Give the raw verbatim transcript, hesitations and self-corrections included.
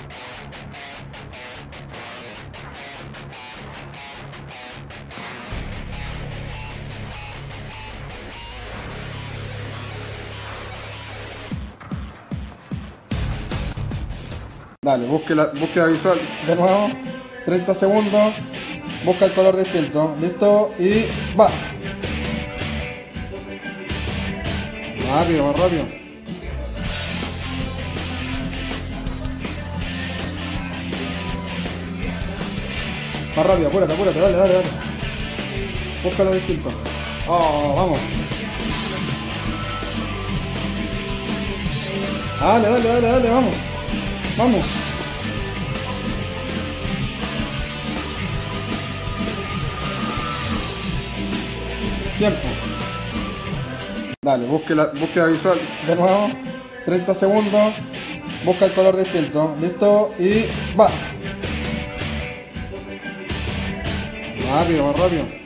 Dale, busque la búsqueda visual de nuevo. treinta segundos. Busca el color distinto. Listo. Y va. Rápido, más rápido. Más rápido, apúrate, apúrate. Dale, dale, dale. Busca lo distinto. Oh, vamos. Dale, dale, dale, dale, vamos. Vamos. Tiempo. Dale, busque la búsqueda visual de nuevo. treinta segundos. Busca el color distinto. Listo. Y va. Rápido, más rápido.